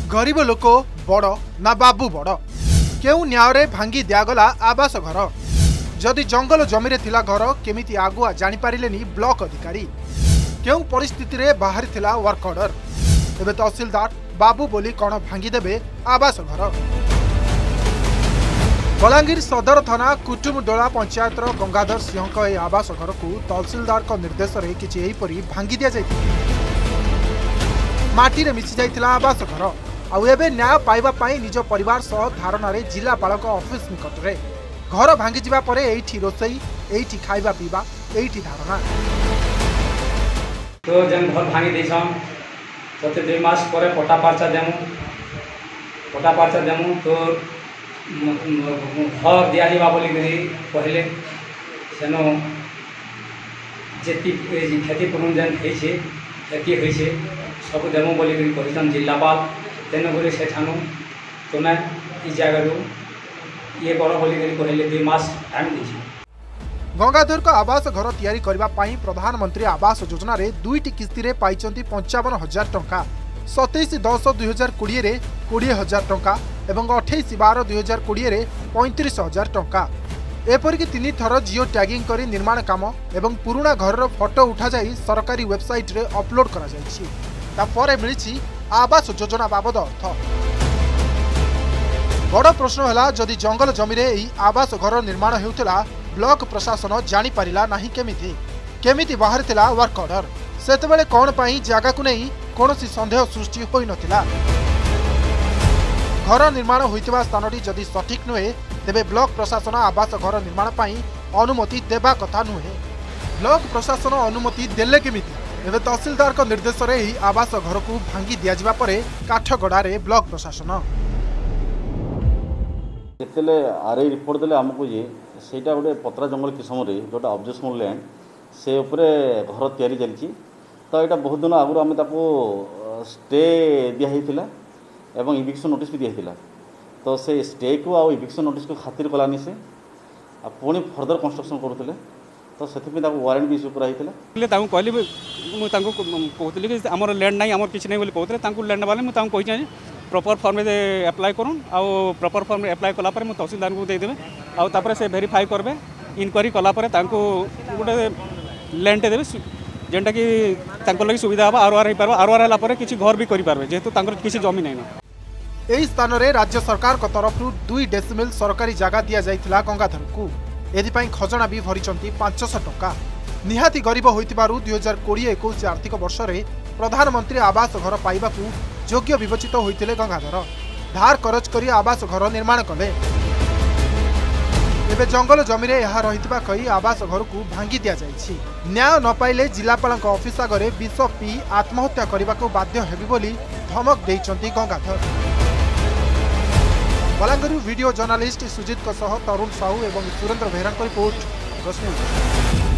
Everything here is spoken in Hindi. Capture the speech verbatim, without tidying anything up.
गरीब लोक बड़ ना बाबू बड़ केउ न्याय भांगी दिगला आवास घर जदि जंगल जमी थिला घर केमिति आगुआ जानी पारिलेनी ब्लॉक अधिकारी केउ परिस्थिति रे बाहरी थिला वर्क ऑर्डर एबे तहसीलदार बाबू बोली कौन भांगीदेवे आवास घर। बलांगीर सदर थाना कुटुमडोला पंचायत गंगाधर सिंह आवास घर को तहसीलदार को निर्देश रे किछि एहिपरि भांगी दिया जाय माटी रे मिसी जाइथिला आवास घर आउ एबे न्याय पाइबा पाई निज परिवार सह धारणा रे जिलापाल ऑफिस निकट रे घर भांगी जिबा परे एठी रोसई एठी खाइबा पीबा एठी धारणा तो जन घर भांगी देछम तते दुई मास परे पटा पार्चा देमु पटा पार्चा देमु तो घर दिया जीवा बोली करी पहले सेनो जेती क्षतिपूर्ण जन है क्षति होइछे सब देमु बोली करी कहिसन जिलापाल तेन गुरी सेठानु तुमे ई जगह ये कर बोली करी कहले दुई मास टाइम देछि। गंगाधर को आवास घर तैयारी करबा पाई प्रधानमंत्री आवास योजना रे दुईटी किस्ती रे पाइचंती पंचावन हजार टंका सतैश दस दुई हजार कोड़े रे कोड़े हजार टंका एवं अठाईस बार दुई हजार कोड़े रे पैंतीस हजार टंका एपरिक तीन थर जिओ टैगिंग करी निर्माण काम एवं पुराना घर फोटो उठा जाई सरकारी वेबसाइट रे अपलोड करा जायछि तापर मिलिछि आवास योजना बाबद अर्थ। बड़ प्रश्न है जदि जंगल जमी रे आवास घर निर्माण हेउथिला ब्लॉक प्रशासन जानी पारिला नाही केमिति केमिति बाहर थिला वर्क ऑर्डर सेतेबेले कोन पाई जागा को नहीं कोनोसी संदेह सृष्टि होई नथिला। घर निर्माण होइतिबा स्थानटी जदि सठिक नुहे तेबे ब्लॉक प्रशासन आवास घर निर्माण पाई अनुमति देबा कथा नुहे ब्लॉक प्रशासन अनुमति देले केमिति एबे तहसीलदार को निर्देश रे ही आवास घर को भांगी दिया जिबा परे काठगड़ा रे ब्लॉक प्रशासन एतले आरआई रिपोर्ट देले हमको ये सेटा गोटे पत्रा जंगल किसम रे जोटा ऑब्जेक्शनल लैंड से ऊपर घर तैयारी चलची तो यहाँ बहुत दिन आगु आम ताको स्टे दिया एवं इविक्शन नोटिस भी दिया तो से स्टे को आ इविक्शन नोटिस को खातिर कलानी से पुणी फर्दर कंस्ट्रक्शन करुले तो से वारंट भी इश्यू कराई कहली कहती कि आम लैंड ना आम किसी नहीं कहते लैंड वाले मुझे कही प्रॉपर फॉर्म में अप्लाई करूँ आउ प्रॉपर फॉर्म में अप्लाई कलापर मुझे तहसीलदार को देदेवे आउे से वेरीफाई करेंगे इनक्वारी कलापर गोटे लैंड देवे जेनटा कि लगी सुविधा हम आर आर हो पार आर आर है किसी घर भी करेंगे जेहेतु किसी जमी नहीं यही स्थान में राज्य सरकार को तरफ दुई डेसिमिल सरकारी जगह दि जाइथिला गंगाधर को एथिपाई खजना भी भरी पांचश टंका निहाती गरीब होइतिबारु दुई हजार कोड़े एकुश आर्थिक वर्ष में प्रधानमंत्री आवास घर पाइबा योग्य विवेचित होइतिले गंगाधर धार करज करी आवास घर निर्माण कले एबे जंगल जमी रे यहा रहितबा कई आवास घर को भांगी दिया जायछि न्याय न पाइले जिलापाल ऑफिस आगे विष पी आत्महत्या करने को बाध्य हेबी बोली धमक देइचंती गंगाधर। बलांगीर वीडियो जर्नालिस्ट सुजित तरुण साहू और सुरेंद्र बेहरा रिपोर्ट।